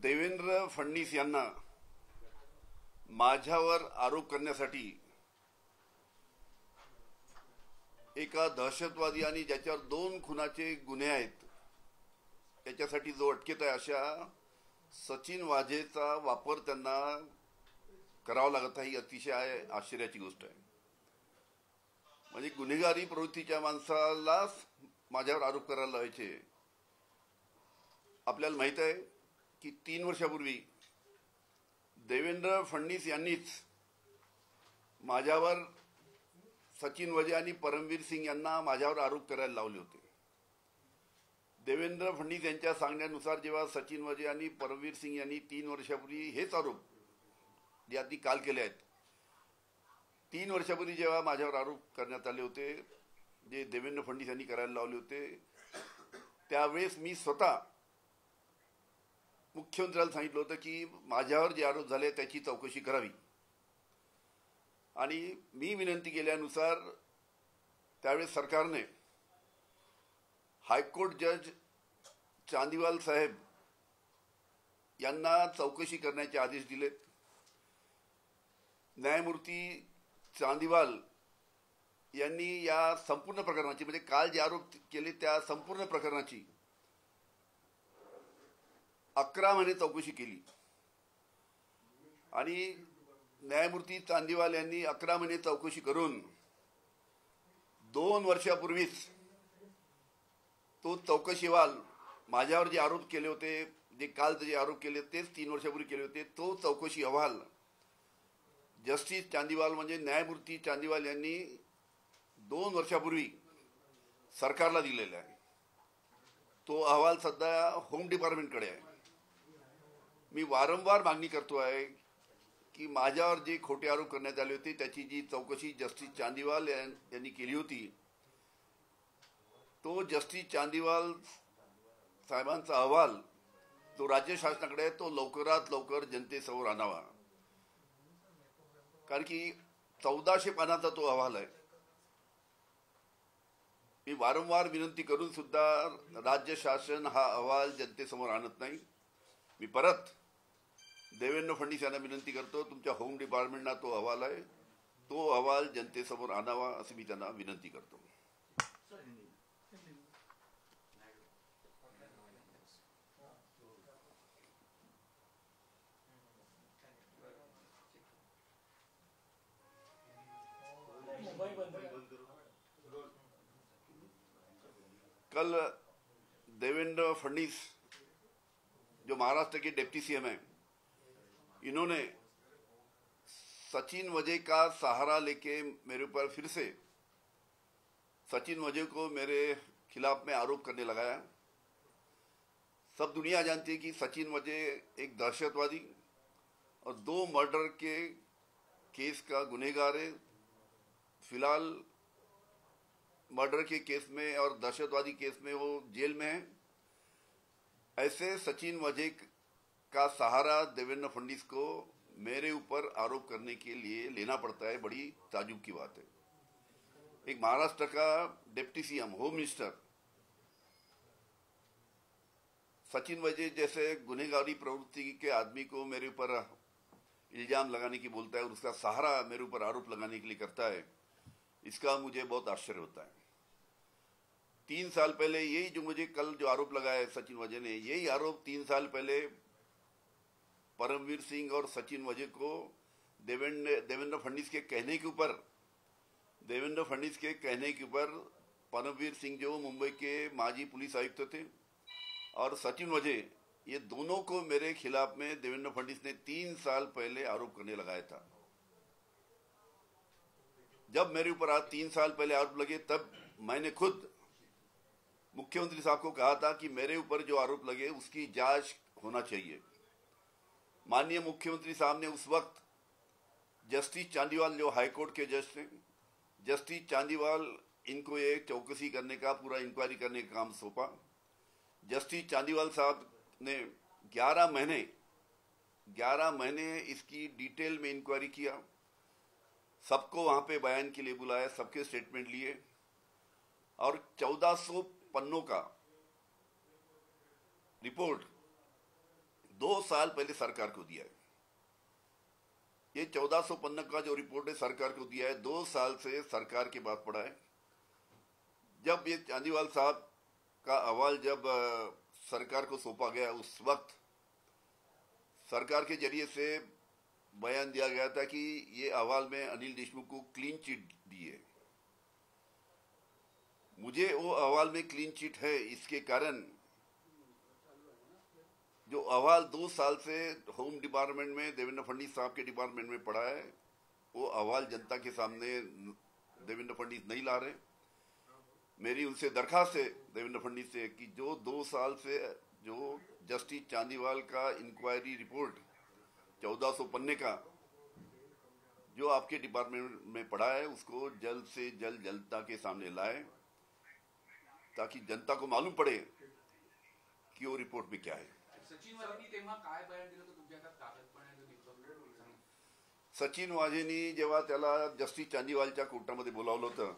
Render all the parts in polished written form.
देवेंद्र फडणवीस यांना माझ्यावर आरोप करण्यासाठी एका दहशतवादी आणि ज्याच्यावर 2 खुनाचे गुन्हे आहेत त्याच्यासाठी जो अटकेत आहे अशा सचिन वाझेचा वापर त्यांना करावा लागत आहे ही अतिशय आश्चर्याची गोष्ट आहे। म्हणजे गुन्हेगारी प्रवृत्तीच्या माणसाला माझ्यावर आरोप करायला लावायचे। आपल्याला माहित आहे की 3 वर्षापूर्वी देवेंद्र फडणवीस यांनीच माझ्यावर सचिन वाझे आणि परमवीर सिंग यांना माझ्यावर आरोप करायला लावले होते। देवेंद्र फडणवीस यांच्या सांगण्यानुसार जेव्हा सचिन वाझे आणि परमवीर सिंग यांनी 3 वर्षापूर्वी हेच आरोप जे आधी काल केले आहेत 3 वर्षापूर्वी जेव्हा माझ्यावर आरोप करण्यात आले होते जे देवेंद्र फडणवीस यांनी करायला लावले होते त्यावेळेस मी स्वतः मुख्यमंत्र्यांना सांगितलं होतं की माझ्यावर जे आरोप झाले त्याची चौकशी करावी आणि मी विनंती केल्यानुसार त्यावेळेस सरकारने हायकोर्ट जज चांदीवाल साहेब यांना चौकशी करण्याचे आदेश दिलेत। न्यायमूर्ती चांदीवाल यांनी या संपूर्ण प्रकरणाची म्हणजे काल जे आरोप केले त्या संपूर्ण प्रकरणाची 11 महिने चौकशी केली आणि न्यायमूर्ती चांदीवाल यांनी 11 महिने चौकशी करून 2 वर्षापूर्वीच तो चौकशी अहवाल माझ्यावर जे आरोप केले होते जे काल जे आरोप केले तेच 3 वर्षापूर्वी केले होते तो चौकशी अहवाल जस्टिस चांदीवाल म्हणजे न्यायमूर्ती चांदीवाल यांनी 2 वर्षापूर्वी सरकारला दिलेला आहे। तो अहवाल सध्या होम डिपार्टमेंटकडे आहे। मी वारंवार मागणी करतो आहे की माझ्यावर जे खोटे आरोप करण्यात आले होते त्याची जी चौकशी जस्टिस चांदीवाल यांनी केली होती तो जस्टिस चांदीवाल साहेबांचा अहवाल तो राज्य शासनाकडे आहे तो लवकरात लवकर जनतेसमोर आणावा कारण की 1400 पानाचा तो अहवाल आहे। मी वारंवार विनंती करून सुद्धा राज्य शासन हा अहवाल जनतेसमोर आणत नाही। मी परत देवेंद्र फडणवीस यांना विनंती करतो तुमच्या होम डिपार्टमेंटला तो अहवाल आहे तो अहवाल जनतेसमोर आणावा अशी मी त्यांना विनंती करतो। कल देवेंद्र फडणवीस जो महाराष्ट्र के डिप्टी सीएम हैं इन्होंने सचिन वाझे का सहारा लेके मेरे ऊपर फिर से सचिन वाझे को मेरे खिलाफ में आरोप करने लगाया। सब दुनिया जानती है कि सचिन वाझे एक दहशतवादी और 2 मर्डर के केस का गुनहगार है। फिलहाल मर्डर के केस में और दहशतवादी केस में वो जेल में है। ऐसे सचिन वाझे का सहारा देवेंद्र फडणवीस को मेरे ऊपर आरोप करने के लिए लेना पड़ता है, बड़ी ताजुब की बात है। एक महाराष्ट्र का deputy CM home minister Sachin Waze जैसे गुनहगारी प्रवृत्ति के आदमी को मेरे ऊपर इल्जाम लगाने की बोलता है और उसका सहारा मेरे ऊपर आरोप लगाने के लिए करता है, इसका मुझे बहुत आश्चर्य होता है। 3 साल पहले यही जो मुझे कल जो आरोप लगाया है सचिन वाझे ने, यही आरोप 3 साल पहले परमवीर सिंह और सचिन वाझे को देवेंद्र फडणवीस के कहने के ऊपर परमवीर सिंह जो मुंबई के माजी पुलिस आयुक्त थे और सचिन वाझे ये दोनों को मेरे खिलाफ में देवेंद्र फडणवीस ने 3 साल पहले आरोप करने लगाया था। जब मेरे ऊपर आज 3 साल पहले आरोप लगे तब मैंने खुद मुख्यमंत्री साहब को कहा था कि मेरे ऊपर जो आरोप लगे उसकी जांच होना चाहिए। माननीय मुख्यमंत्री साहब ने उस वक्त जस्टिस चांदीवाल जो हाईकोर्ट के जज थे, जस्टिस चांदीवाल इनको एक चौकसी करने का पूरा इंक्वायरी करने का काम सौंपा। जस्टिस चांदीवाल साहब ने 11 महीने इसकी डिटेल में इंक्वायरी किया, सबको वहां पे बयान के लिए बुलाया, सबके स्टेटमेंट लिए और 1400 पन्नों का रिपोर्ट 2 साल पहले सरकार को दिया है। ये 1455 का जो रिपोर्ट है सरकार को दिया है, 2 साल से सरकार के पास पड़ा है। जब ये चांदीवाल साहब का अहवाल जब सरकार को सौंपा गया, उस वक्त सरकार के जरिए से बयान दिया गया था कि ये अहवाल में अनिल देशमुख को क्लीन चिट दी है। मुझे वो अहवाल में क्लीन चिट है, इसके कारण जो अहवाल 2 साल से होम डिपार्टमेंट में देवेंद्र फडणवीस साहब के डिपार्टमेंट में पड़ा है, वो अहवाल जनता के सामने देवेंद्र फडणवीस नहीं ला रहे। मेरी उनसे दरखास्त है देवेंद्र फडणवीस से कि जो 2 साल से जो जस्टिस चांदीवाल का इंक्वायरी रिपोर्ट 1400 पन्ने का जो आपके डिपार्टमेंट में पड़ा है, उसको जल्द से जल्द जनता के सामने लाए, ताकि जनता को मालूम पड़े कि वो रिपोर्ट में क्या है। सचिन वाझेंनी जेव्हा त्याला जस्टिस चांदीवालच्या कोर्टामध्ये बोलावलं होतं,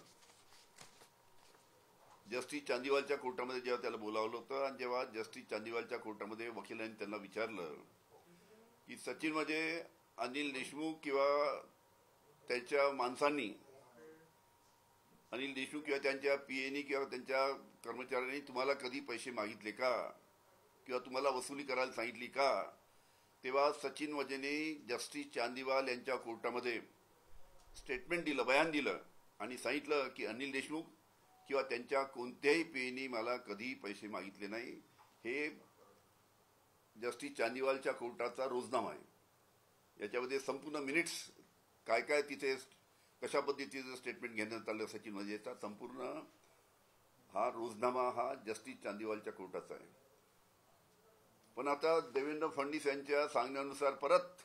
जस्टिस चांदीवालच्या कोर्टामध्ये जेव्हा त्याला बोलावलं होतं आणि जेव्हा जस्टिस चांदीवालच्या कोर्टामध्ये वकिलांनी त्यांना विचारलं की सचिन म्हणजे अनिल देशमुख किंवा त्याच्या माणसांनी, अनिल देशमुख किंवा त्यांच्या पीएनी किंवा त्यांच्या कर्मचाऱ्यांनी तुम्हाला कधी पैसे मागितले का किंवा तुम्हाला वसुली करायला सांगितली का, तेव्हा सचिन वाझेने जस्टिस चांदीवाल यांच्या कोर्टामध्ये स्टेटमेंट दिलं, बयान दिलं आणि सांगितलं की अनिल देशमुख किंवा त्यांच्या कोणत्याही पीएनी मला कधी पैसे मागितले नाही। हे जस्टिस चांदीवालच्या कोर्टाचा रोजनामा आहे। याच्यामध्ये संपूर्ण मिनिट्स काय काय तिथे कशा पद्धतीचं स्टेटमेंट घेण्यात आलं सचिन वाझेचा, संपूर्ण हा रोजनामा हा जस्टिस चांदीवालच्या कोर्टाचा आहे। पण आता देवेंद्र फडणवीस यांच्या सांगण्यानुसार परत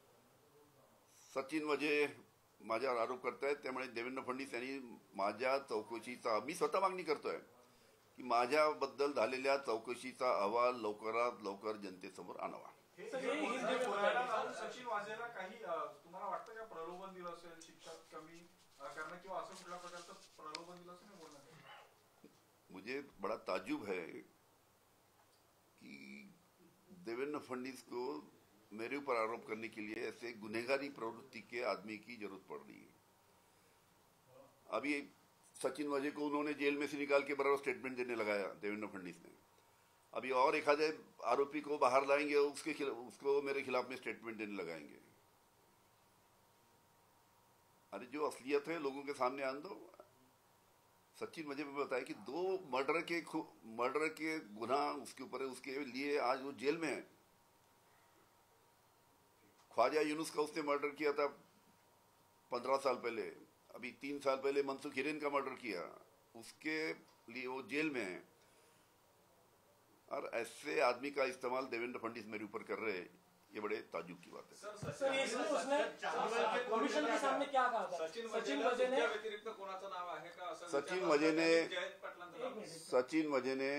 सचिन वाझे माझ्यावर आरोप करतायत। त्यामुळे देवेंद्र फडणवीस यांनी माझ्या चौकशीचा, मी स्वतः मागणी करतोय की माझ्याबद्दल झालेल्या चौकशीचा अहवाल लवकरात लवकर जनतेसमोर आणावा। सचिन वाझेला काही तुम्हाला वाटतं का प्रलोभन दिलं असेल, शिक्षा कमी करणं किंवा असं कुठल्या प्रकारचं प्रलोभन दिलं असेल बोलण्यात? मुझे बड़ा ताज्जुब है कि देवेंद्र फडणवीस को मेरे ऊपर आरोप करने के लिए ऐसे गुनहगारी प्रवृत्ति के आदमी की जरूरत पड़ रही है। अभी सचिन वाझे को उन्होंने जेल में से निकाल के बराबर स्टेटमेंट देने लगाया देवेंद्र फडणवीस ने। अभी और एक आधे आरोपी को बाहर लाएंगे, उसको मेरे खिलाफ में स्टेटमेंट देने लगाएंगे। अरे जो असलियत है लोगों के सामने आन दो। सचिन वाझे में बताया कि 2 मर्डर के गुनाह उसके ऊपर है, उसके लिए आज वो जेल में है। ख्वाजा यूनुस का उसने मर्डर किया था 15 साल पहले, अभी 3 साल पहले मनसुख हिरेन का मर्डर किया, उसके लिए वो जेल में है। और ऐसे आदमी का इस्तेमाल देवेंद्र फडणवीस मेरे ऊपर कर रहे हैं, ये बड़े ताज्जुब की बात है। सर उसने कमिशन के सामने क्या कहा था? सचिन वाझे ने व्यतिरिक्त कोणाचं नाव आहे का असं? सचिन वाझे ने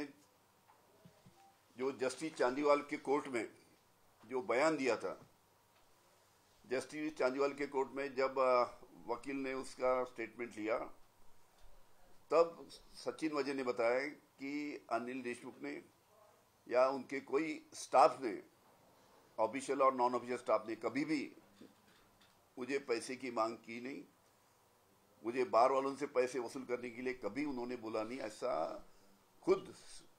जो जस्टिस चांदीवाल के कोर्ट में जो बयान दिया था, जस्टिस चांदीवाल के कोर्ट में जब वकील ने उसका स्टेटमेंट लिया, तब सचिन वाझे ने बताया कि अनिल देशमुख ने या उनके कोई स्टाफ ने, ऑफिशियल और नॉन ऑफिशियल स्टाफ ने कभी भी मुझे पैसे की मांग की नहीं, मुझे बार वालों से पैसे वसूल करने के लिए कभी उन्होंने बोला नहीं। ऐसा खुद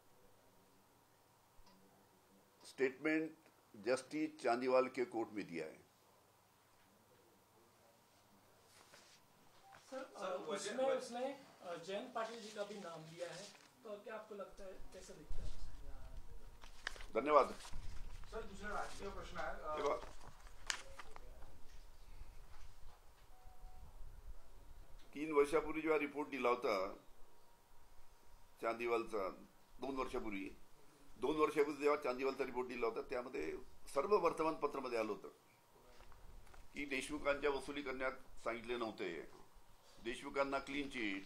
स्टेटमेंट जस्टिस चांदीवाल के कोर्ट में दिया है। सर उसमें उसने जयंत पाटिल जी का भी नाम लिया है, तो क्या आपको लगता है, कैसा दिखता है? धन्यवाद। सर दुसरा राजकीय प्रश्न आहे, 3 वर्षापूर्वी जेव्हा रिपोर्ट दिला होता चांदीवालचा, 2 वर्षापूर्वी जेव्हा चांदीवालचा रिपोर्ट दिला होता, त्यामध्ये सर्व वर्तमानपत्रामध्ये आलं होतं की देशमुखांच्या वसुली करण्यात सांगितले नव्हते, देशमुखांना क्लीन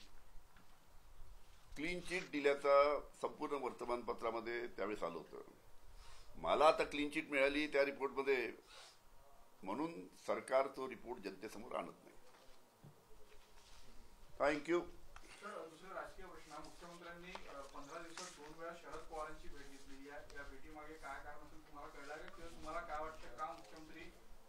चिट दिल्याचा संपूर्ण वर्तमानपत्रामध्ये त्यावेळेस आलं होतं। मला आता क्लीन चिट मिळाली त्या रिपोर्टमध्ये, म्हणून सरकार तो रिपोर्ट जनतेसमोर आणत नाही। थँक्यू। दुसरा राजकीय प्रश्न, मुख्यमंत्र्यांनी 15 दिवसात 2 वेळा शरद पवारांची भेट घेतली, या भेटीमागे काय कारण असेल तुम्हाला कळलं का, किंवा तुम्हाला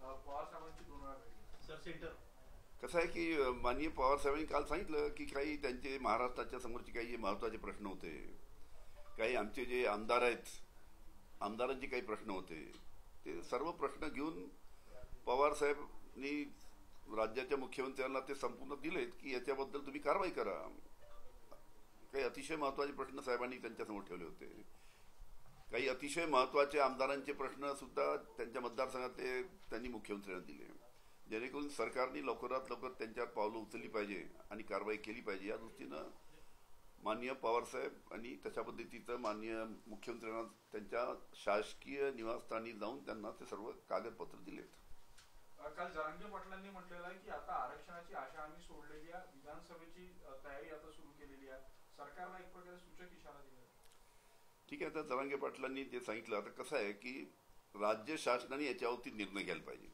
पवार साहेबांची 2 वेळा भेटली सर सेंटर कसं आहे की माननीय पवार साहेबांनी काल सांगितलं की काही त्यांचे महाराष्ट्राच्या समोरचे काही जे महत्त्वाचे प्रश्न होते, काही आमचे जे आमदार आहेत, आमदारांचे काही प्रश्न होते, ते सर्व प्रश्न घेऊन पवार साहेबांनी राज्याच्या मुख्यमंत्र्यांना ते संपूर्ण दिलेत की याच्याबद्दल तुम्ही कारवाई करा. काही अतिशय महत्त्वाचे प्रश्न साहेबांनी त्यांच्यासमोर ठेवले होते. काही अतिशय महत्त्वाचे आमदारांचे प्रश्न सुद्धा त्यांच्या मतदारसंघात त्यांनी मुख्यमंत्र्यांना दिले, जेणेकरून सरकारने लवकरात लवकर त्यांच्यावर पावलं उचलली पाहिजे आणि कारवाई केली पाहिजे. या दृष्टीनं माननीय पवारसाहेब आणि तशा पद्धतीचं माननीय मुख्यमंत्र्यांना त्यांच्या शासकीय निवासस्थानी जाऊन त्यांना ते सर्व कागदपत्र दिलेत. काल जरांगे पाटलांनी म्हटलेलं आहे की आता आरक्षणाची आशा आम्ही सोडलेली आहे, विधानसभेची तयारी आता सुरू केलेली आहे, सरकारला एक प्रकारे सूचक इशारा दिला. ठीक आहे, आता जरांगे पाटलांनी ते सांगितलं. आता कसं आहे की राज्य शासनाने याच्यावरती निर्णय घ्यायला पाहिजे.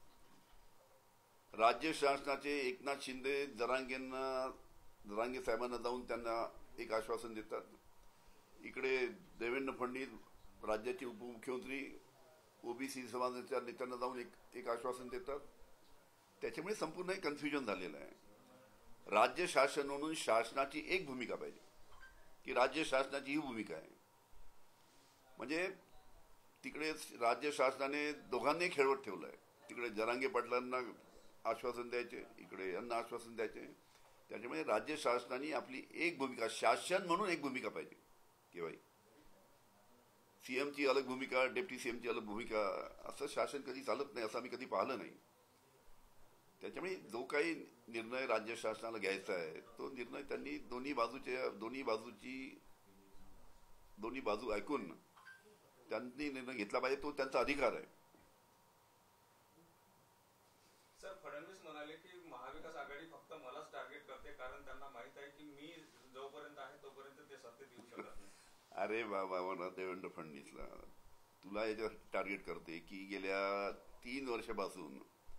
राज्य शासनाचे एकनाथ शिंदे जरांगे साहेबांना जाऊन त्यांना एक आश्वासन देतात. इकडे देवेंद्र फडणवीस राज्याचे उपमुख्यमंत्री ओबीसी समाजाच्या नेत्यांना जाऊन एक आश्वासन देतात. त्याच्यामुळे संपूर्ण एक कन्फ्युजन झालेलं आहे. राज्य शासन म्हणून शासनाची एक भूमिका पाहिजे की राज्य शासनाची ही भूमिका आहे. म्हणजे तिकडे राज्य शासनाने दोघांनी खेळवत ठेवलं आहे. तिकडे जरांगे पाटलांना आश्वासन द्यायचे, इकडे यांना आश्वासन द्यायचे. त्याच्यामुळे राज्य शासनाने आपली एक भूमिका, शासन म्हणून एक भूमिका पाहिजे की बाई सीएमची अलग भूमिका, डेप्टी सीएमची अलग भूमिका, असं शासन कधी चालत नाही, असं आम्ही कधी पाहिलं नाही. त्याच्यामुळे जो काही निर्णय राज्य शासनाला घ्यायचा आहे तो निर्णय त्यांनी दोन्ही बाजू ऐकून त्यांनी निर्णय घेतला पाहिजे. तो त्यांचा अधिकार आहे. सर फडणवीस म्हणाले की महाविकास आघाडी फक्त मलाच टार्गेट करते, कारण त्यांना माहित आहे की मी जोपर्यंत आहे तोपर्यंत ते सत्तेत येऊ शकत नाही. अरे बाबा, देवेंद्र फडणवीसला तुला याच्यावर टार्गेट करते की गेल्या 3 वर्षापासून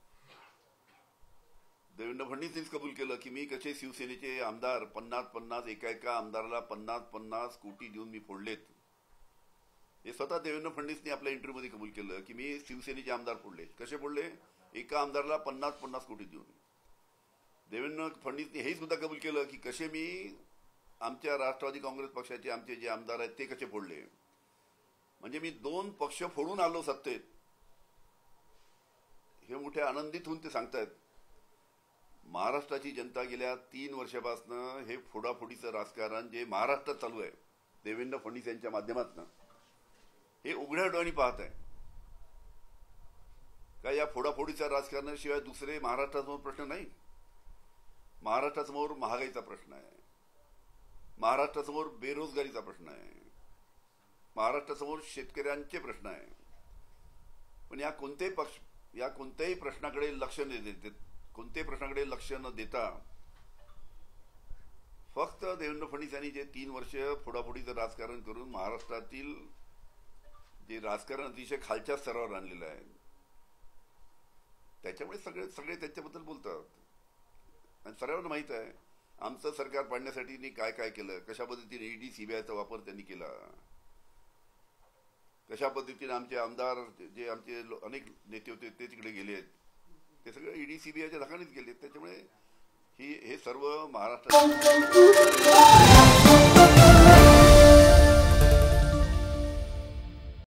देवेंद्र फडणवीसनीच कबूल केलं की मी कसे शिवसेनेचे आमदार 50-50 एका आमदाराला 50-50 कोटी देऊन मी फोडलेत. हे स्वतः देवेंद्र फडणवीसनी आपल्या इंटरव्ह्यूमध्ये कबूल केलं की मी शिवसेनेचे आमदार फोडले. कसे फोडले? एका आमदाराला 50-50 कोटी देऊन. देवेंद्र फडणवीसनी हे सुद्धा कबूल केलं की कसे मी आमच्या राष्ट्रवादी काँग्रेस पक्षाचे आमचे जे आमदार आहेत ते कसे फोडले. म्हणजे मी 2 पक्ष फोडून आलो सत्तेत. हे मोठे आनंदित होऊन ते सांगतायत. महाराष्ट्राची जनता गेल्या 3 वर्षापासून हे फोडाफोडीचं राजकारण जे महाराष्ट्रात चालू आहे देवेंद्र फडणवीस यांच्या माध्यमातून हे उघड्या डोळ्यांनी पाहत आहे. का या फोडाफोडीच्या राजकारणाशिवाय दुसरे महाराष्ट्रासमोर प्रश्न नाही? महाराष्ट्रासमोर महागाईचा प्रश्न आहे, महाराष्ट्रासमोर बेरोजगारीचा प्रश्न आहे, महाराष्ट्रासमोर शेतकऱ्यांचे प्रश्न आहे. पण या कोणत्याही प्रश्नाकडे लक्ष न देता फक्त देवेंद्र फडणवीस यांनी जे 3 वर्ष फोडाफोडीचं राजकारण करून महाराष्ट्रातील जे राजकारण अतिशय खालच्या स्तरावर आणलेलं आहे त्याच्यामुळे सगळे त्याच्याबद्दल बोलतात. आणि सर्वांना माहित आहे आमचं सरकार पाडण्यासाठी काय काय केलं, कशा पद्धतीने ईडी सीबीआयचा वापर त्यांनी केला, कशा पद्धतीने आमचे आमदार जे आमचे अनेक नेते होते ते तिकडे गेलेत, ते सगळे ईडी सीबीआयच्या धाकानेच गेलेत. त्याच्यामुळे हे सर्व महाराष्ट्रात